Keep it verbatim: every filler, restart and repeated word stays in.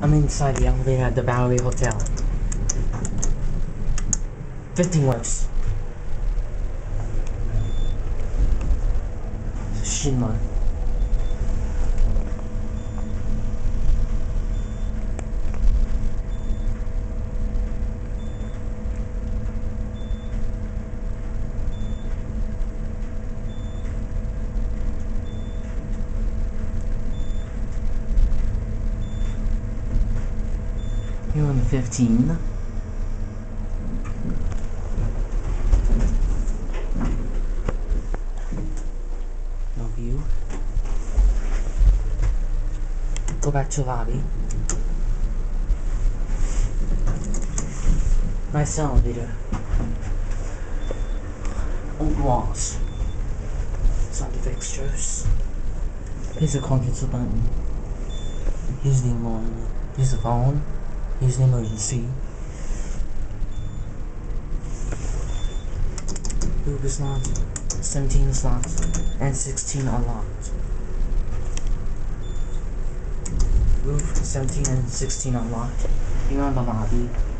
I'm inside the elevator at the Bowery Hotel. fifteen works. Schindler. Here on the fifteen. No view. Go back to lobby. Nice elevator. Old walls. Sound fixtures. Here's a conference button. Here's the alarm. Here's the phone. Here's the emergency. Roof is locked. seventeen is locked. And sixteen unlocked. Roof seventeen and sixteen unlocked. Here on the lobby.